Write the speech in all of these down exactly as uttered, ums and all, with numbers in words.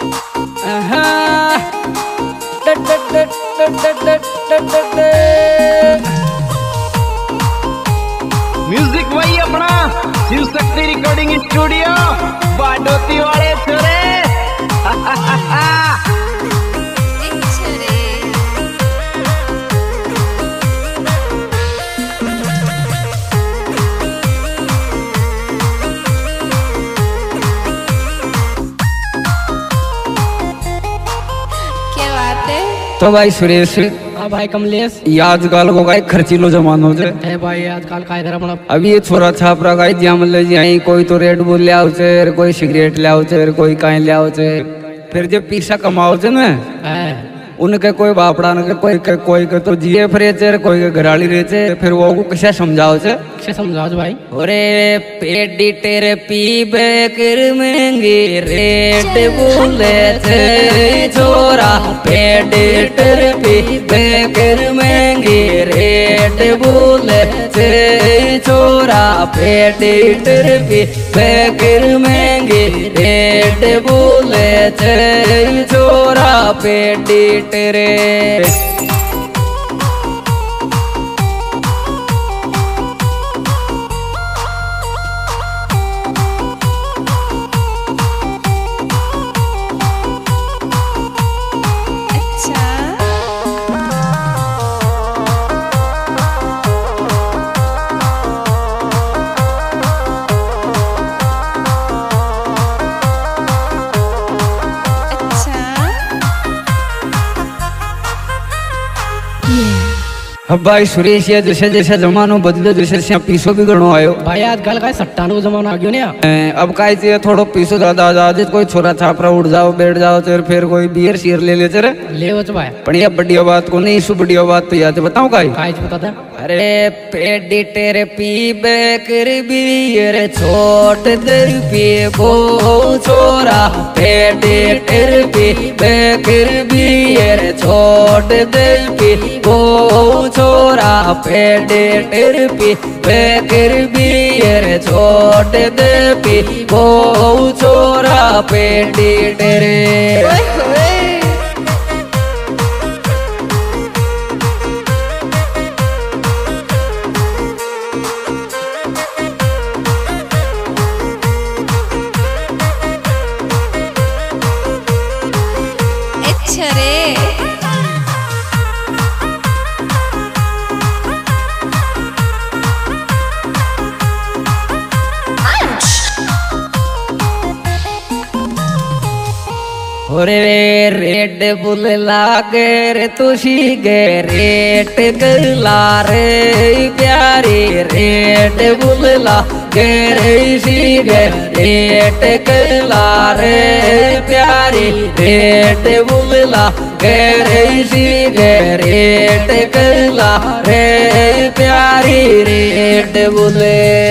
Music वही अपना Shiv Shakti recording studio बाडोती वाले छोरे। तो भाई सुरेश, हाँ भाई कमलेश, ये आजकल को गाय खर्चीलो जमानो है। है भाई आजकल का इधर अपना अभी ये छोरा छापरा गाय जिया मतलब जी आई कोई तो रेड बुल ले आओ छे, कोई सिगरेट ले आओ छे, कोई काई ले आओ छे। फिर जब पैसा कमाओ छे ना है उनके कोई बापड़ा न कोई के कोई के तो जिए फिरे छे, कोई के घराली रहे छे। फिर वो को कैसे समझाओ छे? कैसे समझाओ भाई? अरे पेडी तेरे पीबे कर महंगी रेट बोले छे छोरा, पेडी तेरे पीबे कर महंगी रेट बोले छे छोरा, पेडी तेरे पीबे कर महंगी रेट बोले छे छोरा, पेडी तेरे। अब भाई सुरेश, ये जैसे जैसे जमानो बदलो जैसे जैसे पीसो भी गणो आयो भाई। आजकल का सट्टानो जमाना आ गयो ने। अब का चाहिए थोड़ो पीसो ज्यादा आ जाओ, कोई छोरा छापरा उड़ जाओ बैठ जाओ फिर फिर कोई बियर शियर ले ले चले ले वो भाई। बढ़िया बढ़िया बात को नहीं, सु बढ़िया बात तो याद बताऊं का बता था। अरे पेडी तेरे पीबे कर बियर छोट दर पी बो छोरा, पेडी तेरे पीबे कर बियर छोट दर पी बो छोरा, पेडी तेरे पीबे कर बियर छोट दर पी बो छोरा, पेडी तेरे। अरे रेड बुल लागे रे तुशी गे रेट गला रे प्यारी, रेड बुल लागे रे सी गे रेट गला रे प्यारी, रेड बुल लागे रे सी गे रेट गला रे प्यारी, रेड बुले।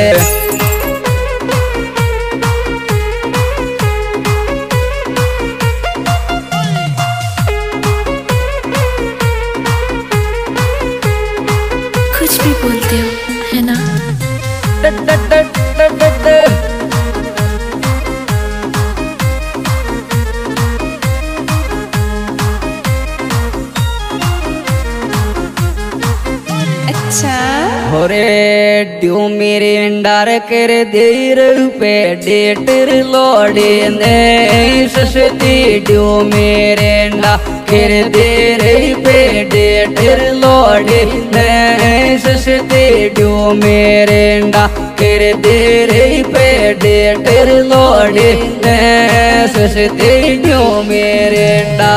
कुछ भी बोलते हो है ना? अच्छा होरे ड्यू मेरे अंडार कर दे रुपए डेटर लोड़े ने सस्ती ड्यू मेरे अंडा कर दे रुपए डेटर लोड़े ने सस्ती ड्यू मेरे अंडा कर दे रुपए डेटर लोड़े ने सस्ती ड्यू मेरे अंडा।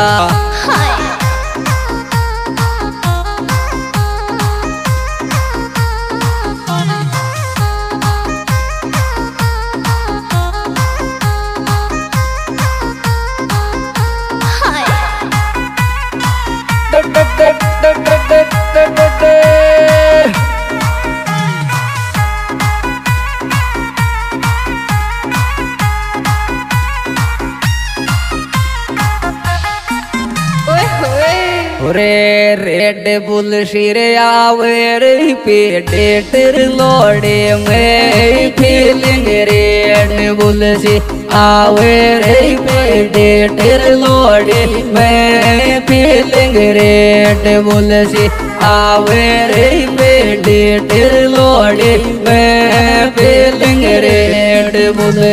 रे रेड बुल शिरे आवे रे पे डेटर लोड़े में फीलिंग रेड बुल सी आवे रे बेटे तेरे लोड़े मैं फीलिंग रेट बोले सी आवे रे बेटे तेरे लोड़े मैं फीलिंग रेट बोले।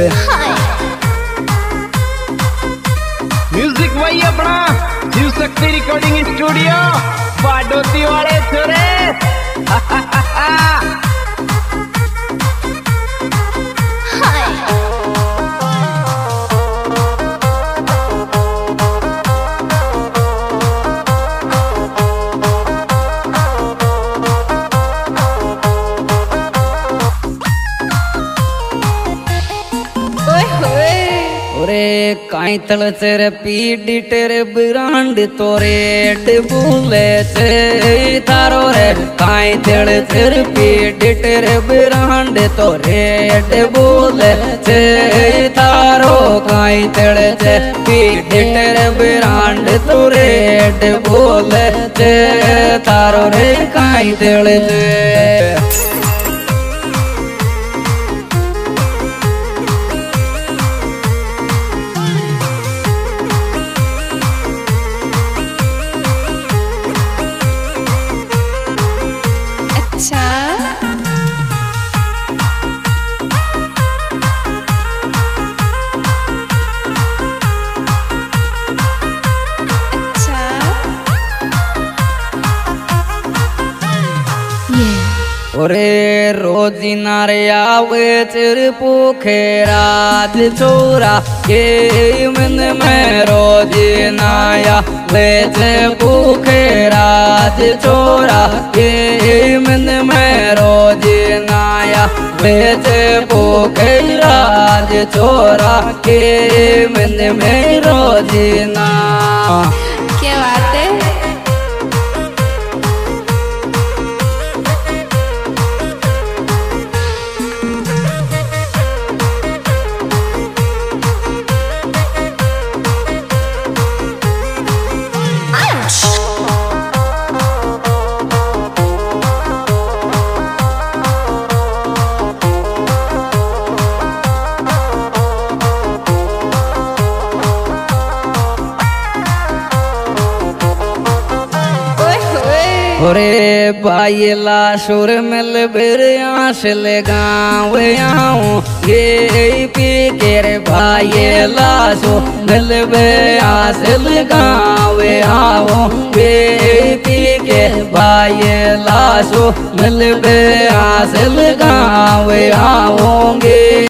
म्यूजिक वही अपना शिव शक्ति रिकॉर्डिंग स्टूडियो बाडोती वाले छोरे। ओरे काई तल तेरे पीडी तेरे ब्रांड तो रेट बोले चे थारो रे काई तल तेरे पीडी तेरे ब्रांड तो रेट बोले चे थारो काई तल ते पीडी तेरे ब्रांड तो रेट बोले चे थारो रे काई तल ते। अच्छा अच्छा ओरे रोजी नारे आवे चिर भूखे राज छोरा के मन में रोजी नाया वे चे भूखे राज छोरा के मन में रोजी नाया वे चे भूखे राज छोरा के मन में रोजी ना। क्या बात है। ओरे बाइला सुर मिल बिर आसल गाँव आऊँ ये पी के रे बाइला सो मिल बे आसल गाँव आऊँ ये पी के बाइला सो मिल बे आसल गाँव आऊँगे।